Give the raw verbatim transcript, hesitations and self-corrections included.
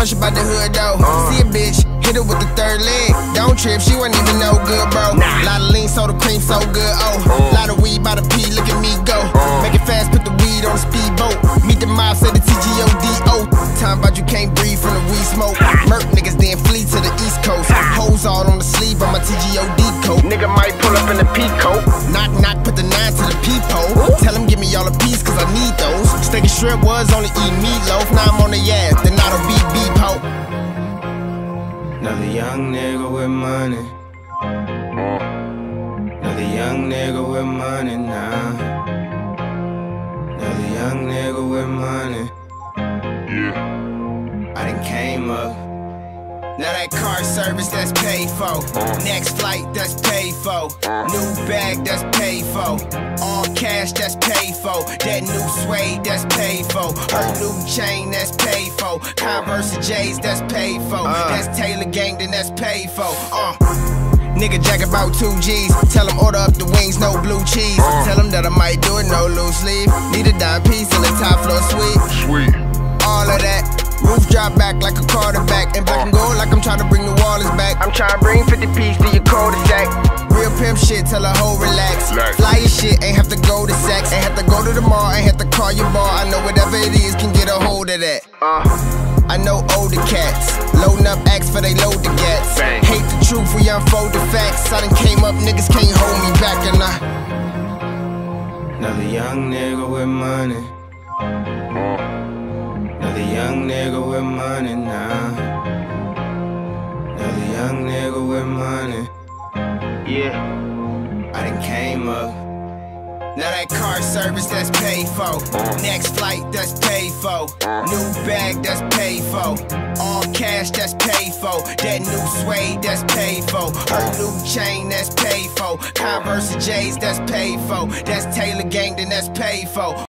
she bout the hood though. Uh. See a bitch, hit her with the third leg. Don't trip, she wasn't even no good, bro. Nah. Lot of lean, soda cream, so good, oh. Uh. Lot of weed by the P, look at me go. Uh. Make it fast, put the weed on the speedboat. Meet the mob, say the T G O D O. Time about you can't breathe from the weed smoke. Murk niggas then flee to the East Coast. Hoes all on the sleeve of my T G O D coat. Nigga might pull up in the peacoat. Knock, knock, put the nine to the peephole. Tell him give me all a piece, cause I need those. Steak and shrimp was only eat meatloaf. Now I'm on the ass, then I don't beat beep ho. Another young nigga with money. Another young nigga with money now. Another young nigga with money. Yeah. I done came up. Now that car service, that's paid for. Next flight, that's paid for. New bag, that's paid for. All cash, that's paid for. That new suede, that's paid for. Her new chain, that's paid for. Converse J's, that's paid for. That's Taylor Gang, then that's paid for. Uh. Nigga jack about two G's. Tell him order up the wings, no blue cheese. Tell him that I might do it, no loose sleeve. Need a dime piece in the top floor suite. Sweet. All of that. Roof drop back like a quarterback. And black and gold like I'm trying to bring New Orleans back. I'm trying to bring fifty piece to your cul-de-sac. Real pimp shit, tell a hoe relax. Fly your shit, ain't have to go to Saks. Ain't have to go to the mall, ain't have to call your bar. I know whatever it is can get a hold of that. Uh, I know older cats, loading up acts for they load the gats. Bang. Hate the truth, we unfold the facts. I done came up, niggas can't hold me back. And I Another young nigga with money. Another young nigga with money now. Another young nigga with money. Yeah, I done came up. Now that car service, that's paid for. Next flight, that's paid for. New bag, that's paid for. All cash, that's paid for. That new suede, that's paid for. Her new chain, that's paid for. Converse J's, that's paid for. That's Taylor Gang, then that's paid for.